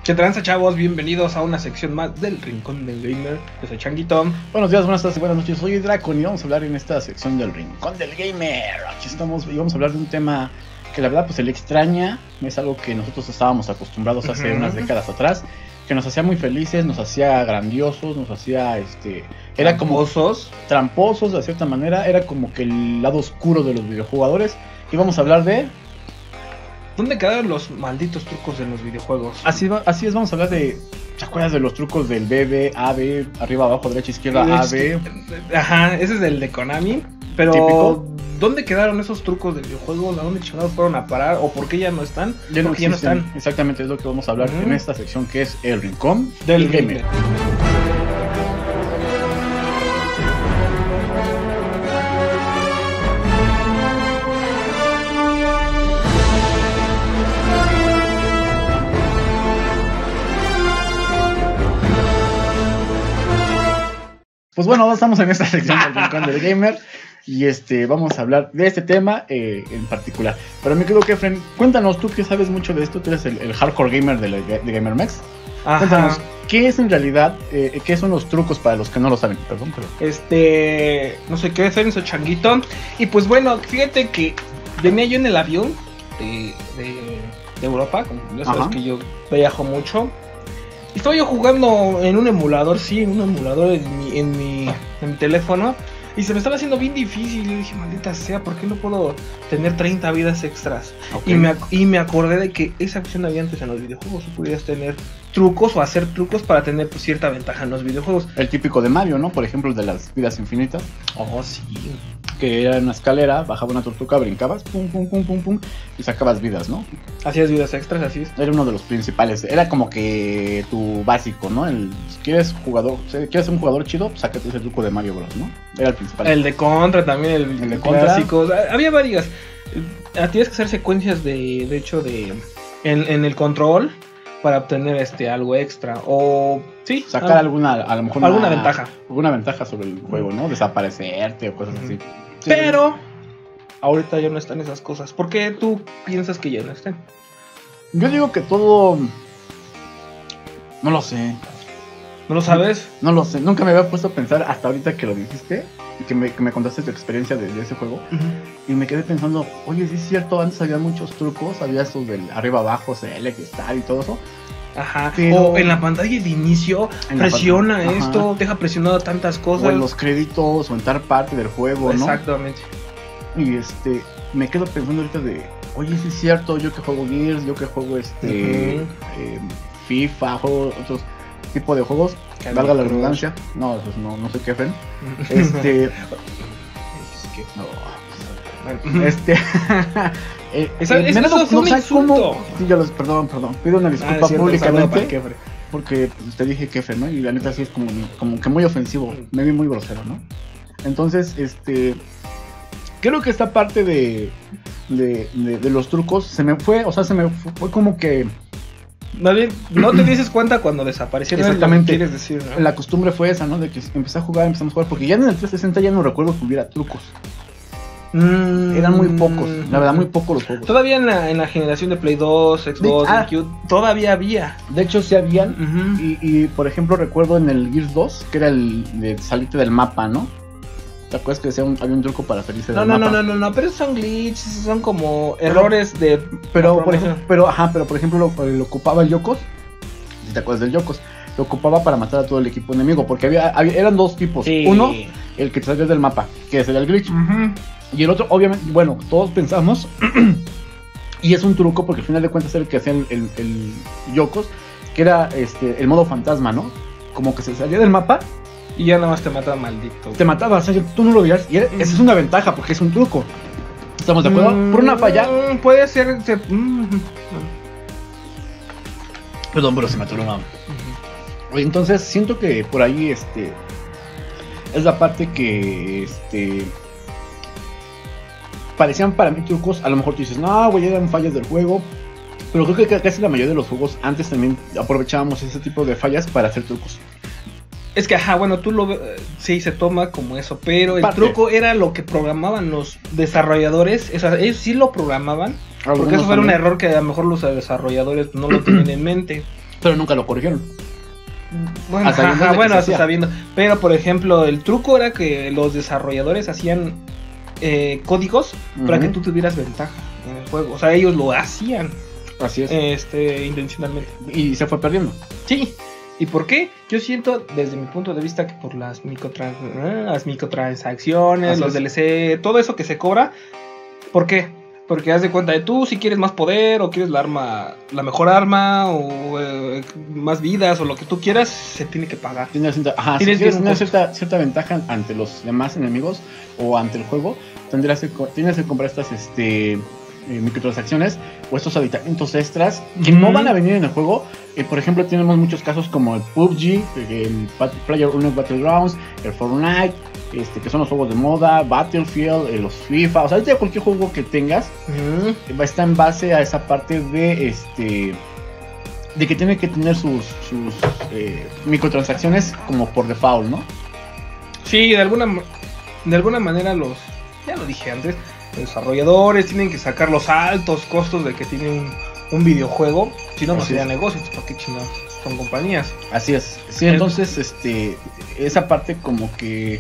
¿Qué tranza, chavos? Bienvenidos a una sección más del Rincón del Gamer. Yo soy Changuito. Buenos días, buenas tardes y buenas noches. Soy Dracon y vamos a hablar en esta sección del Rincón del Gamer. Aquí estamos y vamos a hablar de un tema que la verdad pues se le extraña. Es algo que nosotros estábamos acostumbrados hace unas décadas atrás, que nos hacía muy felices, nos hacía grandiosos, nos hacía era tramposos de cierta manera. Era como que el lado oscuro de los videojugadores. Y vamos a hablar de... ¿dónde quedaron los malditos trucos de los videojuegos? Así es, vamos a hablar de... ¿te acuerdas de los trucos del BB, AB, arriba, abajo, derecha, izquierda, AB? Ajá, ese es el de Konami. Pero ¿típico? ¿dónde quedaron esos trucos de videojuegos? ¿A dónde chingados fueron a parar? ¿O por qué ya no están? Ya no están. Exactamente, es lo que vamos a hablar en esta sección, que es el Rincón del Gamer. Pues bueno, estamos en esta sección del Rincón del Gamer y vamos a hablar de este tema en particular. Pero me quedo que, Efren, cuéntanos, tú que sabes mucho de esto, tú eres el hardcore gamer de GamerMex. Ajá. Cuéntanos, ¿qué es en realidad, qué son los trucos para los que no lo saben? Perdón. No sé qué hacer, soy Changuito. Y pues bueno, fíjate que venía yo en el avión de Europa, como ya sabes que yo viajo mucho. Estaba yo jugando en un emulador, en mi teléfono. Y se me estaba haciendo bien difícil. Y dije, maldita sea, ¿por qué no puedo tener 30 vidas extras? Okay. Y me acordé de que esa opción había antes en los videojuegos. Tú podías tener trucos o hacer trucos para tener pues, cierta ventaja en los videojuegos. El típico de Mario, ¿no? Por ejemplo, el de las vidas infinitas. Oh, sí. Que era una escalera, bajaba una tortuga, brincabas, pum, pum, pum, pum, pum, y sacabas vidas, ¿no? Hacías vidas extras, así es. Era uno de los principales, era como que tu básico, ¿no? Si quieres ser un jugador chido, pues sácate ese truco de Mario Bros, ¿no? Era el principal. El de Contra también, el de clásicos. Había varias. Tienes que hacer secuencias de hecho, en el control para obtener algo extra. O sí, sacar a lo mejor alguna ventaja. Alguna ventaja sobre el juego, ¿no? Desaparecerte o cosas así. Sí. Pero ahorita ya no están esas cosas. ¿Por qué tú piensas que ya no están? Yo digo que todo... no lo sé. ¿No lo sabes? No lo sé. Nunca me había puesto a pensar hasta ahorita que lo dijiste y que me contaste tu experiencia de ese juego. Y me quedé pensando, oye, sí es cierto, antes había muchos trucos. Había esos del arriba, abajo, select, estar y todo eso. Ajá, pero o en la pantalla de inicio presiona esto, deja presionado tantas cosas. O en los créditos, o en tal parte del juego, ¿no? Exactamente. Y me quedo pensando ahorita de, oye, sí es cierto, yo que juego Gears, yo que juego FIFA, juego otros tipos de juegos, valga la redundancia. No, pues no sé qué fen. Eso fue un insulto. Sí, perdón. Pido una disculpa públicamente porque te dije Kefe, ¿no? Y la neta sí es como que muy ofensivo. Me vi muy grosero, ¿no? Entonces, creo que esta parte de los trucos se me fue, fue como que... no te dices cuenta cuando desaparecieron. Exactamente. Quieres decir, ¿no? La costumbre fue esa, ¿no? De que empezamos a jugar, porque ya en el 360 ya no recuerdo que hubiera trucos. Eran muy pocos, la verdad, muy pocos los juegos. Todavía en la generación de Play 2, Xbox, GameCube, todavía había. De hecho, sí habían. Y por ejemplo, recuerdo en el Gears 2, que era el de salirte del mapa, ¿no? ¿Te acuerdas que había un truco para salirse del mapa? No, pero son glitches, son como errores de... Pero por ejemplo, lo ocupaba el Yokos, si te acuerdas del Yokos, lo ocupaba para matar a todo el equipo enemigo, porque eran dos tipos. Sí. Uno, el que te salía del mapa, que sería el glitch. Y el otro, obviamente, bueno, todos pensamos, y es un truco porque al final de cuentas era el que hacía el Yokos, que era el modo fantasma, ¿no? Como que se salía del mapa y ya nada más te mataba, maldito. Te mataba, o sea, tú no lo veías, y esa es una ventaja porque es un truco. ¿Estamos de acuerdo? Por una falla. Puede ser. Perdón, pero se me atoró una. Entonces, siento que por ahí es la parte que parecían para mí trucos. A lo mejor tú dices, no, güey, eran fallas del juego. Pero creo que casi la mayoría de los juegos antes también aprovechábamos ese tipo de fallas para hacer trucos. Es que, bueno, sí se toma como eso, pero el truco era lo que programaban los desarrolladores. O sea, ellos sí lo programaban, porque eso era un error que a lo mejor los desarrolladores no lo tenían en mente. Pero nunca lo corrigieron. Bueno, eso está viendo. Pero por ejemplo, el truco era que los desarrolladores hacían códigos para que tú tuvieras ventaja en el juego. O sea, ellos lo hacían. Así es. Intencionalmente. Y se fue perdiendo. Sí. ¿Y por qué? Yo siento, desde mi punto de vista, que por las microtransacciones, así los DLC, todo eso que se cobra. ¿Por qué? Porque haz de cuenta de tú, si quieres más poder, o quieres la mejor arma, o más vidas, o lo que tú quieras, se tiene que pagar. Si quieres tener cierta ventaja ante los demás enemigos, o ante el juego, tienes que comprar estas microtransacciones o estos aditamentos extras que no van a venir en el juego. Por ejemplo, tenemos muchos casos como el PUBG, el PlayerUnknown's Battlegrounds, el Fortnite, que son los juegos de moda, Battlefield, los FIFA. O sea, ahorita cualquier juego que tengas está en base a esa parte de que tiene que tener sus microtransacciones como por default, ¿no? Sí, de alguna manera ya lo dije antes, los desarrolladores tienen que sacar los altos costos de que tienen un videojuego, si no sería negocio, ¿para qué chingados? Son compañías. Así es. Sí, entonces esa parte como que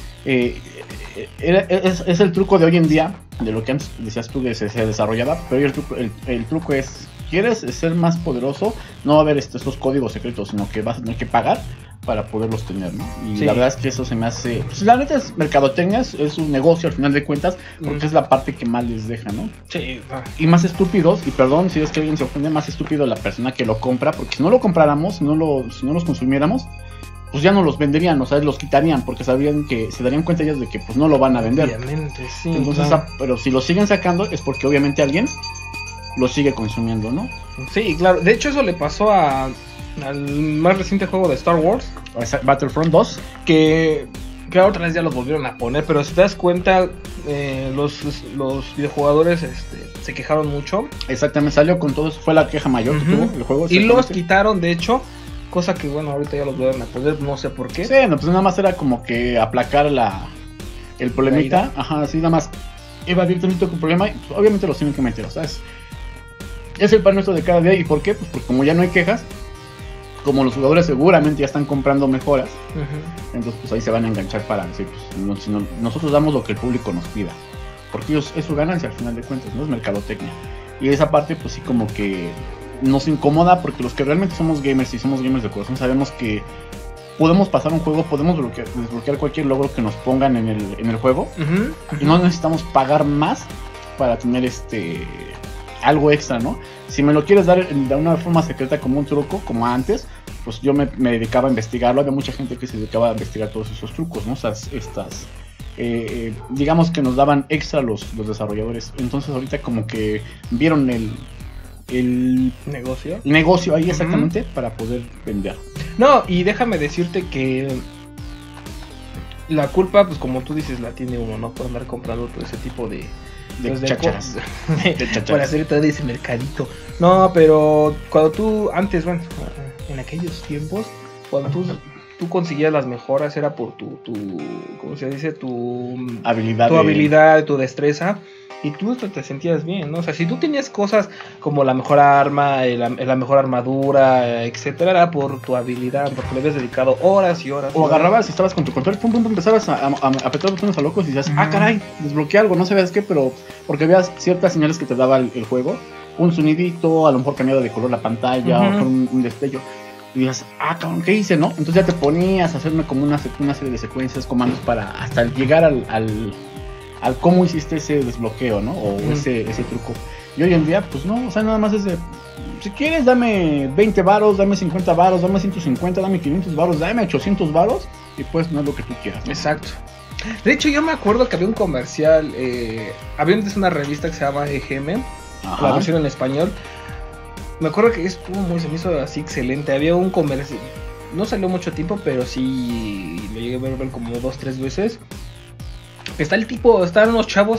es el truco de hoy en día, de lo que antes decías tú que se desarrollaba, pero el truco es, ¿quieres ser más poderoso? No va a haber estos códigos secretos, sino que vas a tener que pagar para poderlos tener, ¿no? Y la verdad es que eso se me hace... Pues la neta es mercadotecnia, es un negocio al final de cuentas, porque es la parte que más les deja, ¿no? Sí. Y más estúpidos, y perdón si es que alguien se ofende, más estúpido la persona que lo compra, porque si no lo compráramos, si no los consumiéramos, pues ya no los venderían, o sea, los quitarían, porque sabrían que se darían cuenta ellos de que pues no lo van a vender. Obviamente, sí. Entonces, pero si lo siguen sacando es porque obviamente alguien lo sigue consumiendo, ¿no? Sí, claro. De hecho, eso le pasó al más reciente juego de Star Wars, Battlefront 2, que otra vez ya los volvieron a poner, pero si te das cuenta, los videojugadores se quejaron mucho. Exactamente, salió con todo eso, fue la queja mayor que tuvo el juego. Y los quitaron, de hecho, cosa que bueno, ahorita ya los vuelven a poner, no sé por qué. Sí, no, pues nada más era como que aplacar el problemita, así nada más evadir tantito el problema, y pues, obviamente los tienen que meter, o sea, es el pan nuestro de cada día. ¿Y por qué? Pues porque como ya no hay quejas, como los jugadores seguramente ya están comprando mejoras, entonces pues ahí se van a enganchar para decir, pues nosotros damos lo que el público nos pida, porque ellos, es su ganancia al final de cuentas, no es mercadotecnia. Y esa parte pues sí como que nos incomoda, porque los que realmente somos gamers y somos gamers de corazón sabemos que podemos pasar un juego, podemos desbloquear cualquier logro que nos pongan en el juego, y no necesitamos pagar más para tener algo extra, ¿no? Si me lo quieres dar de una forma secreta como un truco, como antes, pues yo me dedicaba a investigarlo. Había mucha gente que se dedicaba a investigar todos esos trucos, ¿no? O sea, digamos que nos daban extra los desarrolladores. Entonces ahorita como que vieron el negocio ahí exactamente para poder vender. No, y déjame decirte que la culpa, pues como tú dices, la tiene uno, ¿no? Por andar comprando todo ese tipo de chácharas. Para hacer todo ese mercadito. No, pero cuando tú, antes, bueno, en aquellos tiempos, cuando tú conseguías las mejoras, era por tu ¿cómo se dice? Tu habilidad, tu destreza. Y tú te sentías bien, ¿no? O sea, si tú tenías cosas como la mejor arma, la mejor armadura, etcétera, era por tu habilidad, porque le habías dedicado horas y horas. O agarrabas y estabas con tu control, pum, empezabas a apretar botones a locos y decías, caray, desbloqueé algo, no sabías qué, pero porque veías ciertas señales que te daba el juego, un sonidito, a lo mejor cambiaba de color la pantalla, o un destello. Y dices, cabrón, ¿qué hice, no? Entonces ya te ponías a hacerme como una serie de secuencias, comandos para hasta llegar al cómo hiciste ese desbloqueo, ¿no? O ese truco. Y hoy en día, pues no, o sea, nada más es de, si quieres, dame 20 varos, dame 50 varos, dame 150, dame 500 varos, dame 800 varos, y pues no es lo que tú quieras, ¿no? Exacto. De hecho, yo me acuerdo que había un comercial, había antes una revista que se llama EGM, la versión en español. Me acuerdo que se me hizo así excelente. Había un comercial, no salió mucho tiempo, pero sí lo llegué a ver como 2-3 veces. Están unos chavos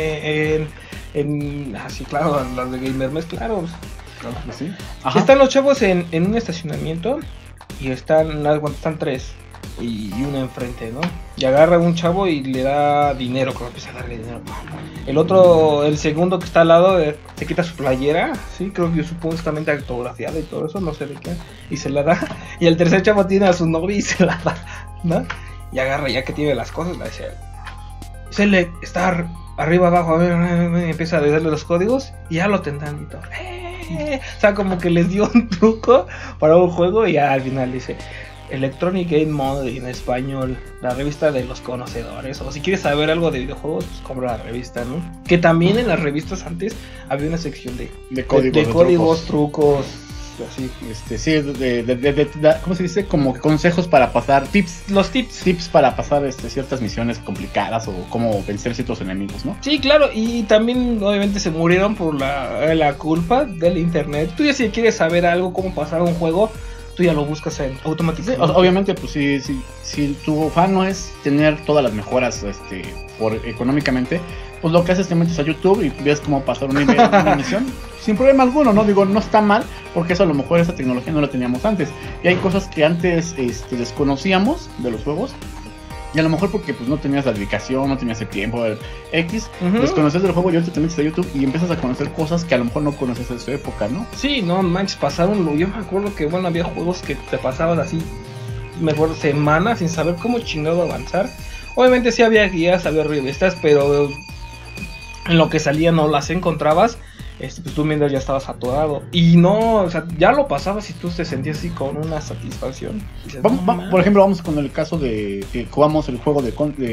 así, claro, las de GamerMess, claro, sí. Están los chavos en un estacionamiento y están tres. y uno enfrente, ¿no? Y agarra a un chavo y le da dinero, como empieza a darle dinero. El otro, el segundo que está al lado, se quita su playera, sí, creo que supuestamente autografiada y todo eso, no sé de qué, y se la da. Y el tercer chavo tiene a su novia y se la da, ¿no? Y agarra, ya que tiene las cosas, la dice, se le está arriba, abajo, a ver, empieza a darle los códigos y ya lo tendrán y todo. O sea, como que les dio un truco para un juego y ya al final dice Electronic Game Monthly en español, la revista de los conocedores. O si quieres saber algo de videojuegos, pues compra la revista, ¿no? Que también en las revistas antes había una sección de códigos, trucos, así. Sí, ¿cómo se dice? Como consejos para pasar, tips. Los tips. Tips para pasar ciertas misiones complicadas o cómo vencer ciertos enemigos, ¿no? Sí, claro, y también obviamente se murieron por la culpa del internet. Tú ya si quieres saber algo, cómo pasar un juego, tú ya lo buscas automáticamente. Sí, obviamente, pues si tu afán es tener todas las mejoras económicamente, pues lo que haces te metes a YouTube y ves cómo pasar una misión sin problema alguno, ¿no? Digo, no está mal, porque eso a lo mejor esa tecnología no la teníamos antes. Y hay cosas que antes desconocíamos de los juegos. Y a lo mejor porque pues no tenías la dedicación, no tenías el tiempo, desconoces del juego y ahorita te metes a YouTube y empiezas a conocer cosas que a lo mejor no conoces de su época, ¿no? Sí, no manches, pasaron, yo me acuerdo que bueno, había juegos que te pasaban así, mejor semanas sin saber cómo chingado avanzar. Obviamente sí había guías, había revistas, pero en lo que salía no las encontrabas. Pues tú mientras ya estabas atorado y no, o sea, ya lo pasabas y tú te sentías así con una satisfacción. Dices, por ejemplo, vamos con el caso de que jugamos el juego de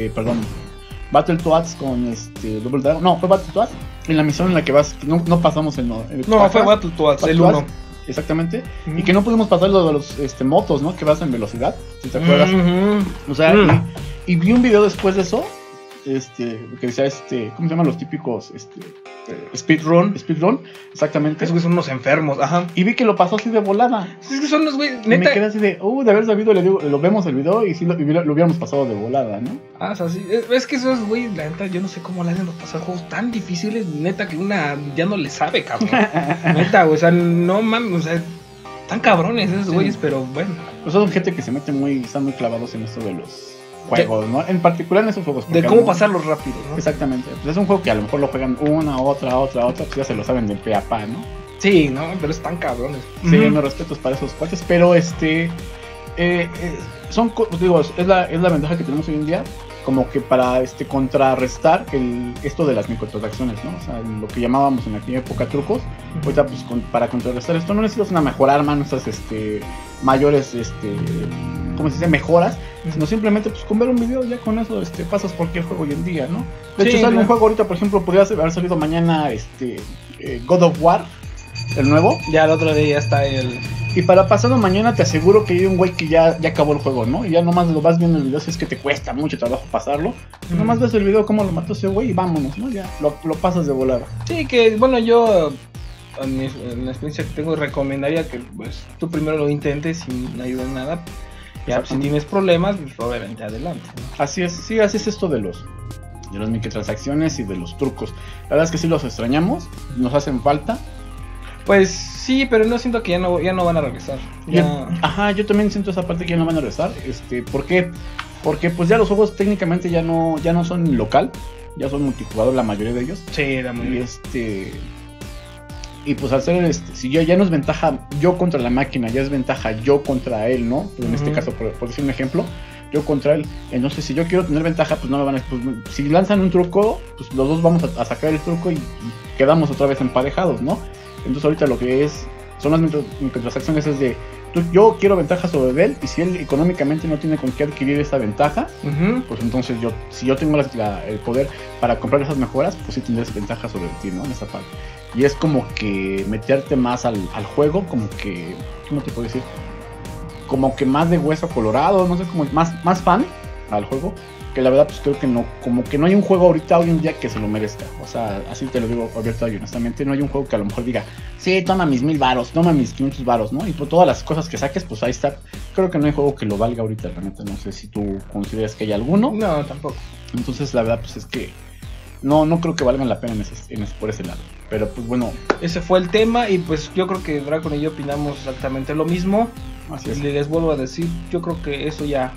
Battletoads con Double Dragon. No, fue Battletoads en la misión en la que vas, no pasamos el no, fue Battletoads, el 1. Exactamente, y que no pudimos pasar lo de los motos, ¿no? Que vas en velocidad, si te acuerdas. O sea, y vi un video después de eso, que decía ¿cómo se llaman los típicos? Speedrun, exactamente. Esos son unos enfermos, ajá. Y vi que lo pasó así de volada. Es que son los güey, neta. Me quedé así de haber sabido, le digo, lo vemos el video y sí lo hubiéramos pasado de volada, ¿no? Ah, o sea, sí. Es que esos güey, la neta, yo no sé cómo le hacen los pasar juegos tan difíciles, neta, que una ya no le sabe, cabrón. Neta, güey, o sea, no mames, o sea, tan cabrones esos güeyes, pero bueno. Pues son gente que se mete están muy clavados en esto de los juegos, ¿no? En particular en esos juegos. De cómo pasarlos rápido, ¿no? Exactamente. Pues es un juego que a lo mejor lo juegan una, otra, pues ya se lo saben de pe a pa, ¿no? Sí, no, pero están cabrones. Sí, no respetos para esos cuates, pero digo, es la ventaja que tenemos hoy en día, como que para contrarrestar esto de las microtransacciones, ¿no? O sea, lo que llamábamos en aquella época trucos. Ahorita pues para contrarrestar esto no necesitas una mejor arma, no necesitas mayores ¿cómo se dice? Mejoras, sino simplemente pues con ver un video ya con eso pasas cualquier juego hoy en día, ¿no? De hecho sale un juego ahorita, por ejemplo, podría haber salido mañana God of War, el nuevo. Ya el otro día ya está y para pasado mañana te aseguro que hay un güey que ya acabó el juego, ¿no? Y ya nomás lo vas viendo el video, si es que te cuesta mucho trabajo pasarlo. Nomás ves el video cómo lo mató ese güey y vámonos, ¿no? Ya lo pasas de volada. Sí, que bueno, yo en la experiencia que tengo recomendaría que pues tú primero lo intentes sin ayuda en nada. Ya si tienes problemas, pues obviamente adelante, ¿no? Así es, sí, así es esto de los microtransacciones y de los trucos. La verdad es que sí los extrañamos, nos hacen falta. Pues sí, pero no siento que ya no van a regresar. Yo también siento esa parte que ya no van a regresar. ¿Por qué? Porque pues ya los juegos técnicamente ya no son local, ya son multijugador la mayoría de ellos. Sí, la mayoría. Y pues al ser si ya no es ventaja yo contra la máquina, ya es ventaja yo contra él, ¿no? Pero en este caso, por decir un ejemplo, yo contra él. Entonces si yo quiero tener ventaja, pues no me van a... Pues, si lanzan un truco, pues los dos vamos a sacar el truco y quedamos otra vez emparejados, ¿no? Entonces ahorita lo que son las microtransacciones es de yo quiero ventaja sobre él, y si él económicamente no tiene con qué adquirir esa ventaja, pues entonces si yo tengo el poder para comprar esas mejoras, pues sí tendré ventaja sobre ti, ¿no? En esa parte. Y es como que meterte más al juego, como que, ¿cómo te puedo decir? Como que más de hueso colorado, no sé, como más fan al juego. Que la verdad pues creo que no, como que no hay un juego ahorita hoy en día que se lo merezca. O sea, así te lo digo abierto y honestamente, no hay un juego que a lo mejor diga, sí, toma mis 1000 varos, toma mis 500 varos, ¿no? Y por todas las cosas que saques, pues ahí está. Creo que no hay juego que lo valga ahorita, realmente. No sé si tú consideras que hay alguno. No, tampoco. Entonces la verdad pues es que no creo que valgan la pena por ese lado. Pero pues bueno, ese fue el tema y pues yo creo que Dracon y yo opinamos exactamente lo mismo. Así es. Les vuelvo a decir, yo creo que eso ya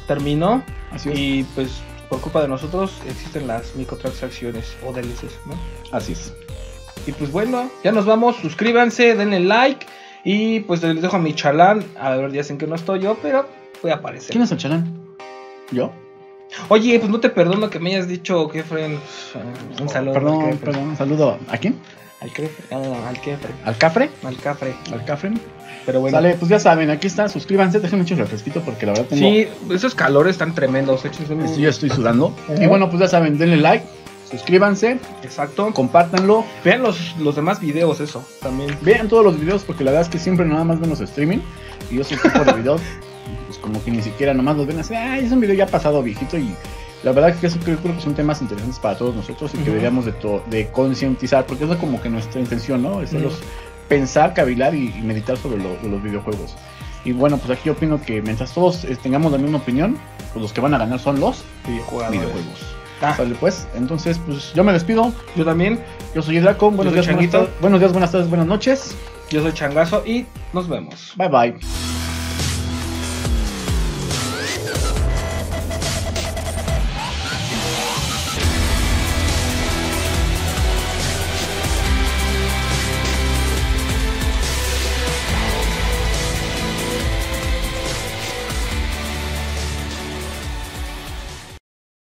terminó. Así es. Y pues por culpa de nosotros existen las microtransacciones o DLCs, ¿no? Así es. Y pues bueno, ya nos vamos, suscríbanse, denle like. Y pues les dejo a mi chalán. A ver, ya sé que no estoy yo, pero voy a aparecer. ¿Quién es el chalán? ¿Yo? Oye, pues no te perdono que me hayas dicho, Kefren. Un saludo. Perdón, un saludo. ¿A quién? Al Kefren. Al Kefren. ¿Al Cafre? Al Cafre. ¿Al Cafre? Pero bueno. Sale, pues ya saben, aquí está, suscríbanse, déjenme mucho refresquito porque la verdad tengo... Sí, esos calores están tremendos. Yo estoy sudando. Y bueno, pues ya saben, denle like, suscríbanse. Exacto. Compártanlo. Vean los demás videos, eso también. Vean todos los videos porque la verdad es que siempre nada más ven los streaming. Y yo soy tipo de videos, pues como que ni siquiera nomás los ven así. Ay, es un video ya pasado viejito y... La verdad que eso creo que son temas interesantes para todos nosotros y que deberíamos de concientizar, porque eso es como que nuestra intención, ¿no? Es pensar, cavilar y meditar sobre los videojuegos. Y bueno, pues aquí yo opino que mientras todos tengamos la misma opinión, pues los que van a ganar son los videojuegos. Sale pues, entonces pues yo me despido. Yo también. Yo soy Draco, buenos días, buenas tardes, buenas noches. Yo soy Changazo y nos vemos. Bye bye.